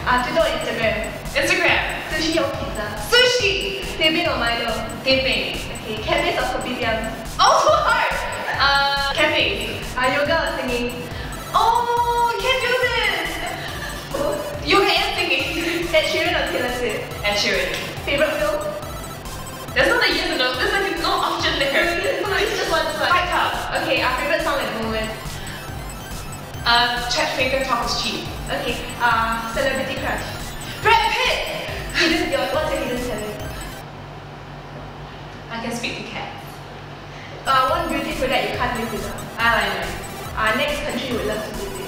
Twitter or Instagram? Instagram. Sushi or pizza? Sushi. Teh peng or Milo? Teh peng. Okay, cafes or kopitiam? Oh, so hard. Cafe. Yoga or singing? Oh, can't do this. Yoga and singing. Ed Sheeran or Taylor Swift? Ed Sheeran. Favorite film? There's not a yes or no. There's like no option there. It's just one. Fight Club. Okay, our favorite song at the moment? Chet Faker Talk is Cheap. Okay, celebrity crush? Brad Pitt. What's your hidden talent? I can speak to cats. One beauty product you can't live without? Eyeliner. Next country you would love to visit?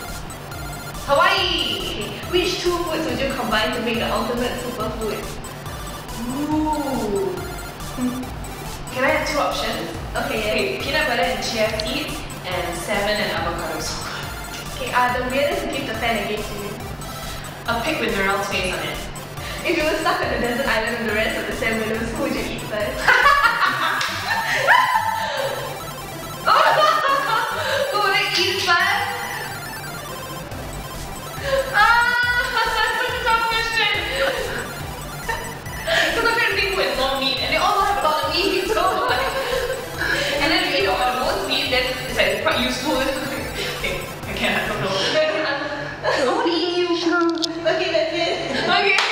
Hawaii. Okay, which two foods would you combine to make the ultimate superfood? Ooh. Can I have two options? Okay, peanut butter and chia seeds and salmon and avocado. So good. Okay, the weirdest gift a fan gave to you? A pig with Narelle's face on it. If you were stuck on a desert island with the rest of the Sam Willows, who would you eat first? Who would I eat first? That's such a tough question. Because I'm gonna think with no meat, and they all have a lot of meat, so like, and then if you eat all the most meat, then it's like quite useful.